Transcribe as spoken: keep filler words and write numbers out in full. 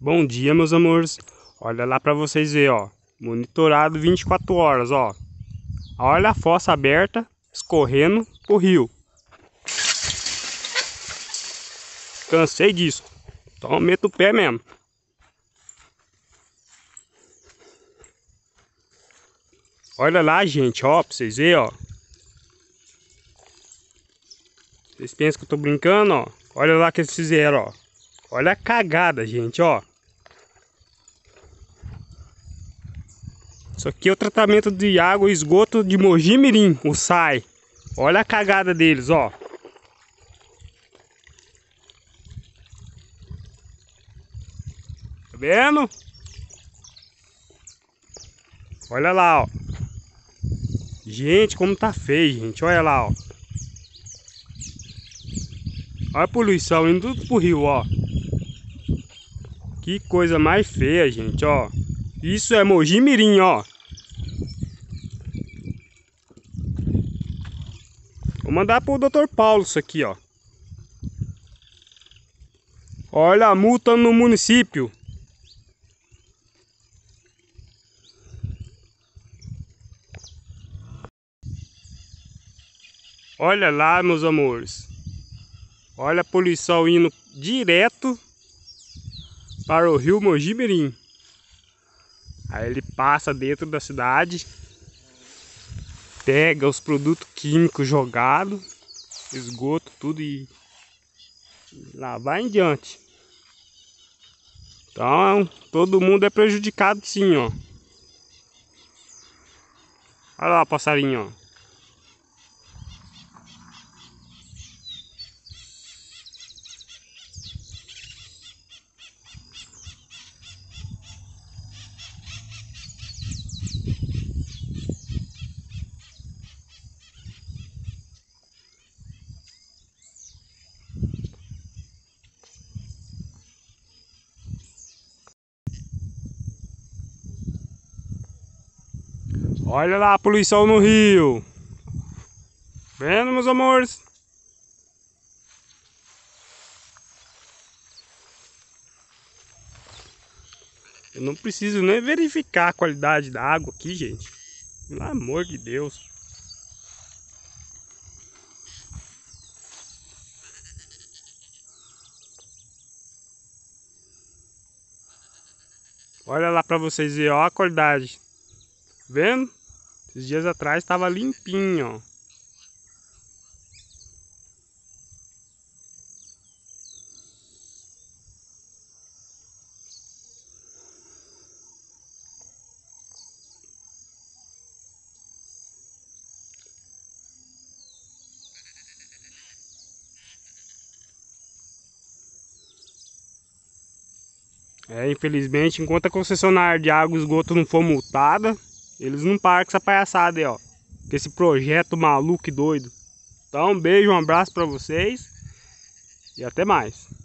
Bom dia, meus amores. Olha lá pra vocês verem, ó. Monitorado vinte e quatro horas, ó. Olha a fossa aberta, escorrendo pro rio. Cansei disso. Então meto o pé mesmo. Olha lá, gente, ó, pra vocês verem, ó. Vocês pensam que eu tô brincando, ó. Olha lá o que eles fizeram, ó. Olha a cagada, gente, ó. Isso aqui é o tratamento de água e esgoto de Mogi Mirim, o S A I. Olha a cagada deles, ó. Tá vendo? Olha lá, ó. Gente, como tá feio, gente. Olha lá, ó. Olha a poluição indo tudo pro rio, ó. Que coisa mais feia, gente, ó. Isso é Mogi Mirim, ó. Vou mandar pro doutor Paulo isso aqui, ó. Olha a multa no município. Olha lá, meus amores. Olha a poluição indo direto para o rio Mogi Mirim. Aí ele passa dentro da cidade, pega os produtos químicos jogados, esgoto, tudo e lá vai em diante. Então todo mundo é prejudicado sim, ó. Olha lá o passarinho, ó. Olha lá a poluição no rio. Vendo, meus amores? Eu não preciso nem verificar a qualidade da água aqui, gente. Pelo amor de Deus. Olha lá pra vocês verem, ó, a qualidade. Vendo? Esses dias atrás estava limpinho, ó. É, infelizmente, enquanto a concessionária de água e esgoto não for multada, eles não param com essa palhaçada aí, ó. Com esse projeto maluco e doido. Então, um beijo, um abraço pra vocês e até mais.